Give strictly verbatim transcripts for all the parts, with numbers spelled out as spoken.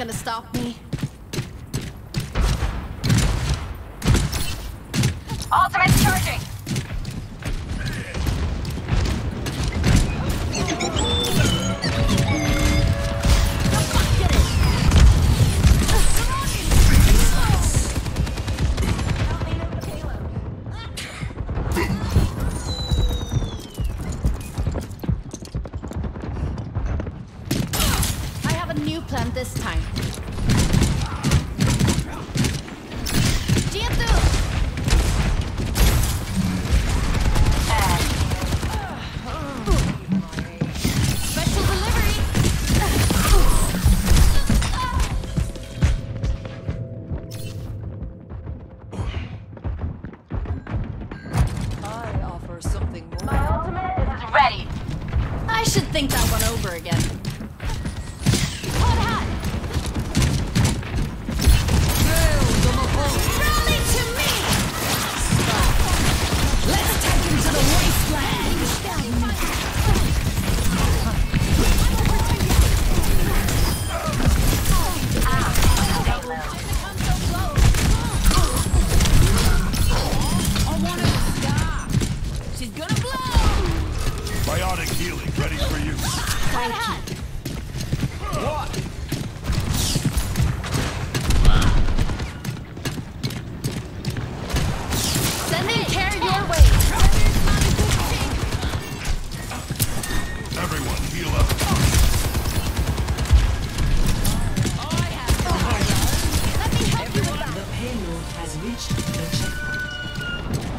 gonna stop me. Ultimate charging! I have a new plan this time. Special delivery! I offer something more. My ultimate is ready! I should think that one over again. Hot hat! Rally to me! Let's take him to the wasteland! I want her to stop. She's gonna blow! Biotic healing ready for use. Thank you. What? Sending care your way. Everyone heal up. Let me help you with that. The payload has reached the checkpoint.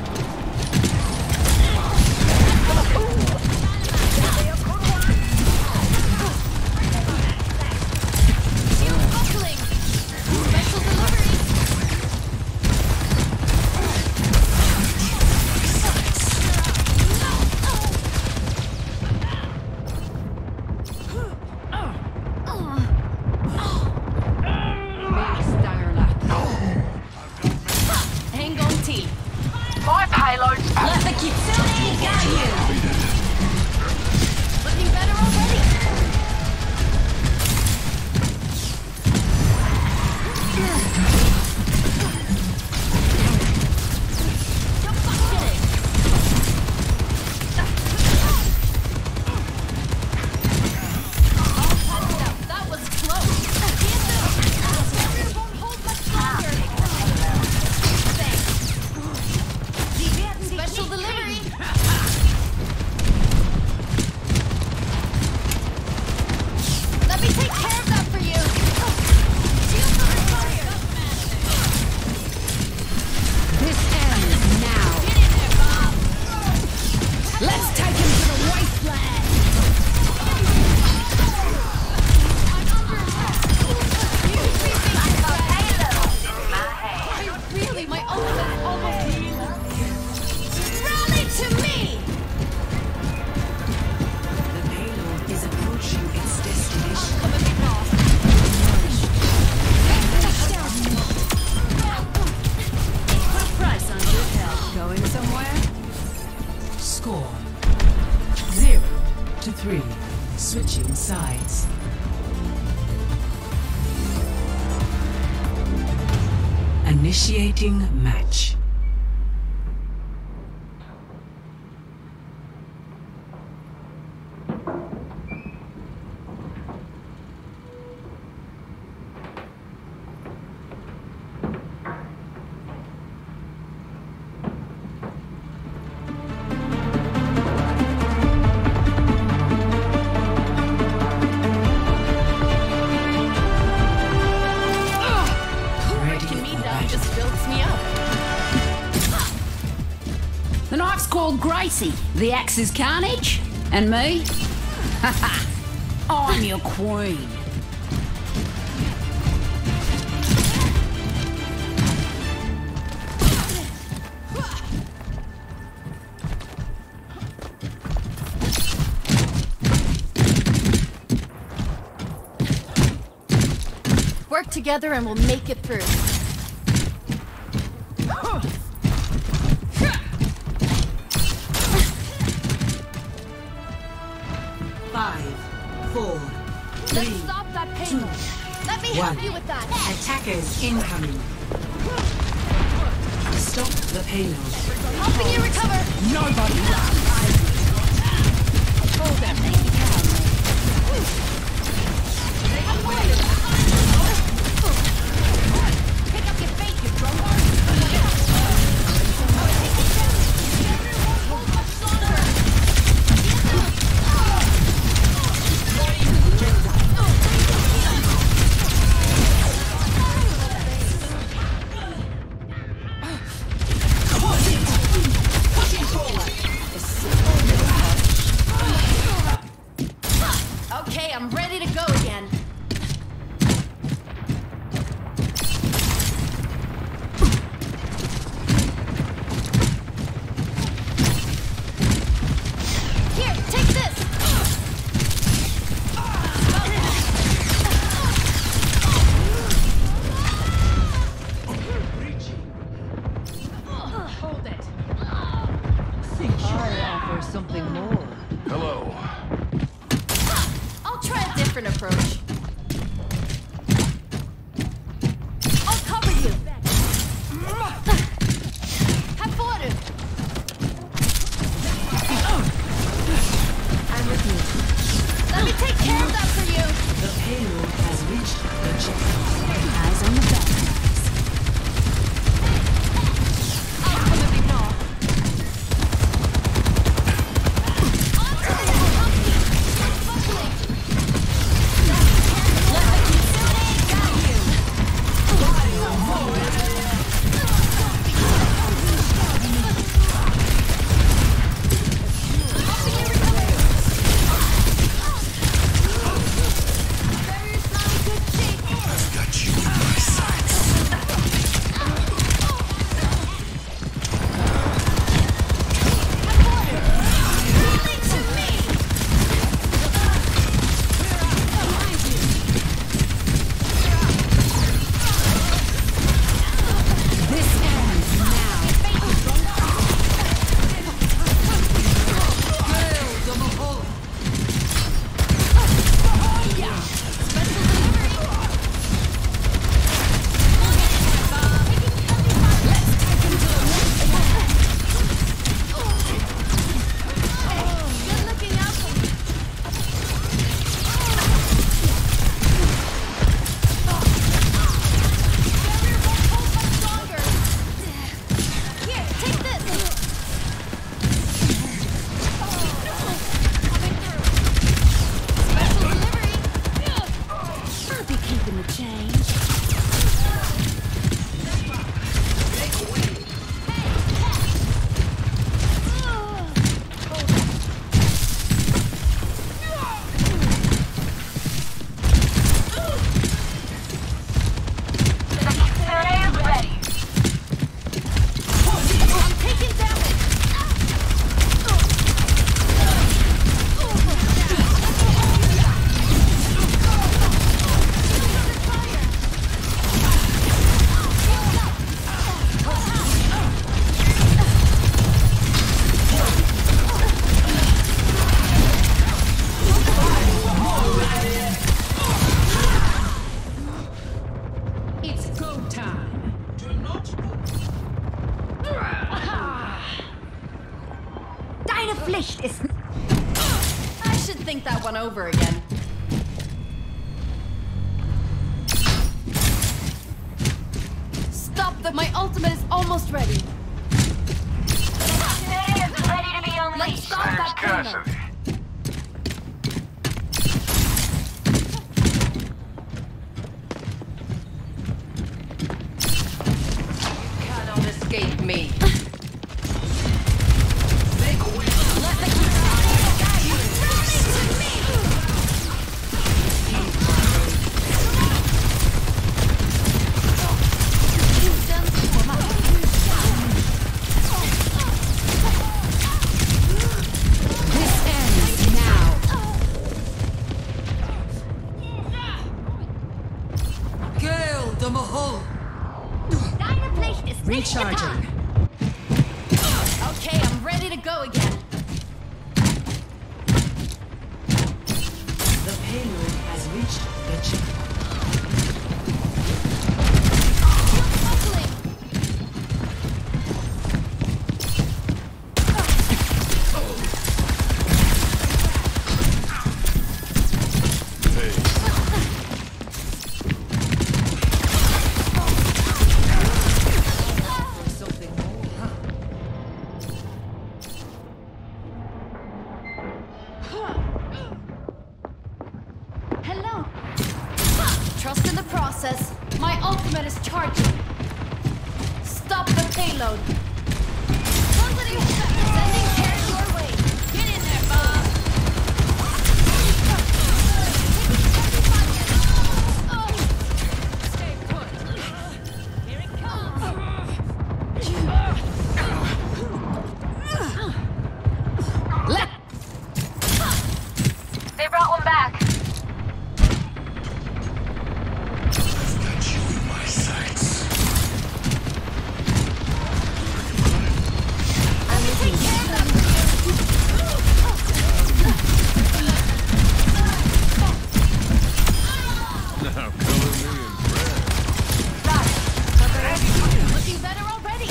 Shield buckling. Special delivery. Hang on, T. More payloads! Let the Kitsune guide you. Looking better already. That was close. Won't hold much longer. Thanks. Special delivery. Let me take care of that for you. Shield fire. This ends now. Let's take him to the wasteland. Really, my ultimate almost rally to me. The payload is approaching its destination. Put a price on your health. Going somewhere? Score zero to three. Switching sides. Initiating match. The knife's called Gracie. The axe is Carnage. And me? Haha. I'm your queen. Work together and we'll make it through. Five, four, Let's three, stop that payload. Let me one. you with that. Attackers incoming. Stop the payload. Helping you recover. Nobody loves. Hold them. Pick up your feet, you drunk. Okay, I'm ready to go again. Here, take this. Hold it. I offer something more. Hello. I'll try a different approach. I'll cover you. Have water. I'm with you. Let me take care of that for you. The payload has reached the checkpoint. Eyes on the ball. I'll cover you more. I've got you in my sights. This ends now. Good looking out for me. Barrier won't hold much longer. Here, take this. Coming through. Special delivery. I'll be keeping the change. The Kitsune is ready. I'm taking damage. It's go time. Deine Pflicht ist. I should think that one over again. Stop the- My ultimate is almost ready. Kitsune is ready to be Let's unleashed. stop that cleanup. Cannot escape me. This ends Hello. Trust in the process. My ultimate is charging. Stop the payload. Sending care your way. Get in there, Bob. Stay put. Here it comes. Let They brought one back. I've got you in my sights. Take care of them. Now color me impressed. Looking better already.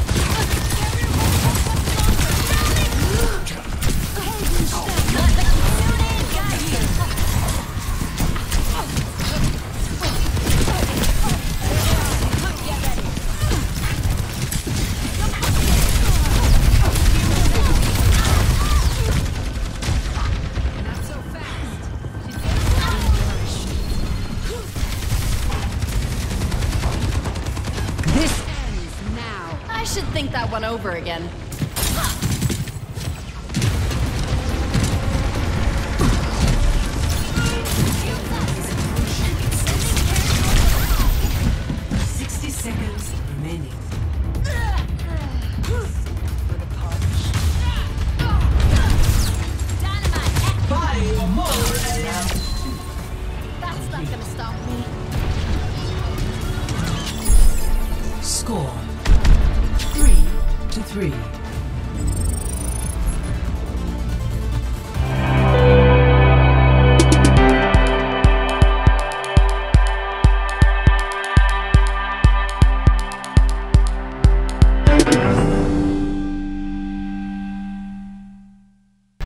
this ends now. I should think that one over again.